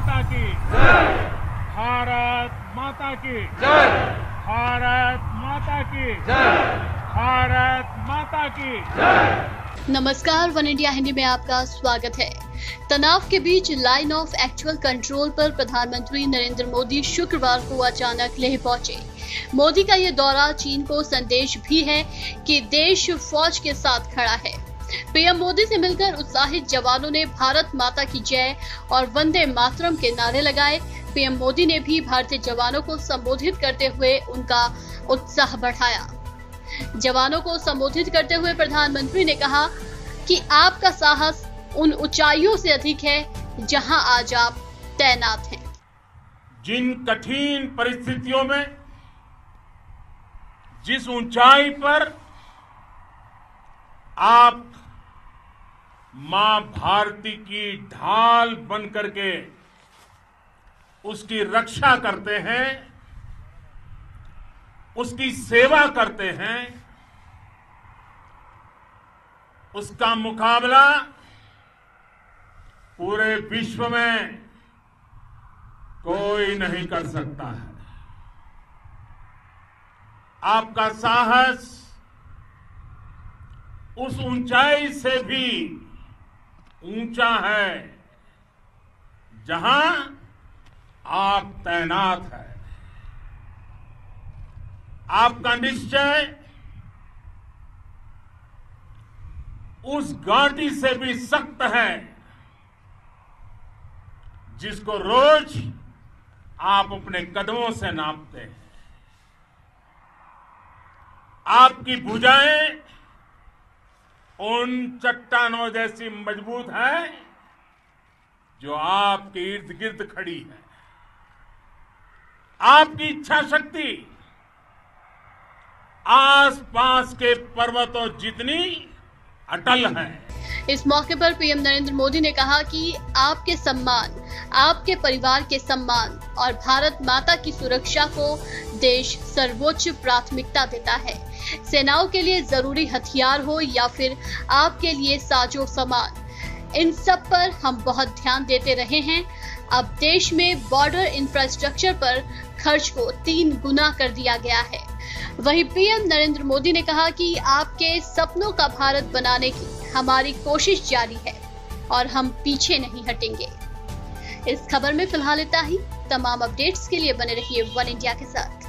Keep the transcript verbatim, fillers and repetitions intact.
माता की जय, भारत माता की जय, भारत माता की जय, भारत माता की जय। नमस्कार, वन इंडिया हिंदी में आपका स्वागत है। तनाव के बीच लाइन ऑफ एक्चुअल कंट्रोल पर प्रधानमंत्री नरेंद्र मोदी शुक्रवार को अचानक लेह पहुंचे। मोदी का ये दौरा चीन को संदेश भी है कि देश फौज के साथ खड़ा है। पीएम मोदी से मिलकर उत्साहित जवानों ने भारत माता की जय और वंदे मातरम के नारे लगाए। पीएम मोदी ने भी भारतीय जवानों को संबोधित करते हुए उनका उत्साह बढ़ाया। जवानों को संबोधित करते हुए प्रधानमंत्री ने कहा कि आपका साहस उन ऊंचाइयों से अधिक है जहां आज आप तैनात हैं। जिन कठिन परिस्थितियों में जिस ऊंचाई पर आप मां भारती की ढाल बन करके उसकी रक्षा करते हैं, उसकी सेवा करते हैं, उसका मुकाबला पूरे विश्व में कोई नहीं कर सकता है। आपका साहस उस ऊंचाई से भी ऊंचा है जहां आप तैनात हैं। आपका निश्चय उस घाटी से भी सख्त है जिसको रोज आप अपने कदमों से नापते हैं। आपकी भुजाएं उन चट्टानों जैसी मजबूत है जो आपके इर्द गिर्द खड़ी है। आपकी इच्छा शक्ति आसपास के पर्वतों जितनी अटल है। इस मौके पर पीएम नरेंद्र मोदी ने कहा कि आपके सम्मान, आपके परिवार के सम्मान और भारत माता की सुरक्षा को देश सर्वोच्च प्राथमिकता देता है। सेनाओं के लिए जरूरी हथियार हो या फिर आपके लिए साजो सामान, इन सब पर हम बहुत ध्यान देते रहे हैं। अब देश में बॉर्डर इंफ्रास्ट्रक्चर पर खर्च को तीन गुना कर दिया गया है। वहीं पीएम नरेंद्र मोदी ने कहा कि आपके सपनों का भारत बनाने की हमारी कोशिश जारी है और हम पीछे नहीं हटेंगे। इस खबर में फिलहाल इतना ही। तमाम अपडेट्स के लिए बने रहिए वन इंडिया के साथ।